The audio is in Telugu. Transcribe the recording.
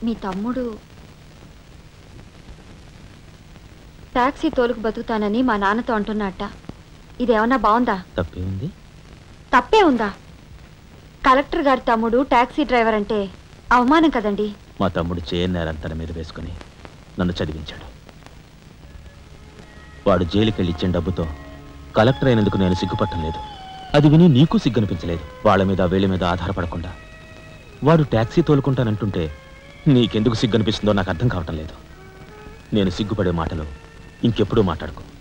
మీ తమ్ముడు టాక్సీ తోలుకు బతుకుతానని మా నాన్నతో అంటున్నట్ట. ఇదేమన్నా బాగుందా? తప్పే ఉంది. తప్పే ఉందా? కలెక్టర్ గారి తమ్ముడు టాక్సీ డ్రైవర్ అంటే అవమానం కదండి. మా తమ్ముడు చేయనేరం తన మీద వేసుకుని నన్ను చదివించాడు. వాడు జైలుకెళ్ళి ఇచ్చిన డబ్బుతో కలెక్టర్ అయినందుకు నేను సిగ్గుపట్టం లేదు. అది విని నీకు సిగ్గనిపించలేదు. వాళ్ళ మీద వీళ్ళ మీద ఆధారపడకుండా వాడు టాక్సీ తోలుకుంటానంటుంటే నీకెందుకు సిగ్గనిపిస్తుందో నాకు అర్థం కావటం లేదు. నేను సిగ్గుపడే మాటలు ఇంకెప్పుడూ మాట్లాడుకో.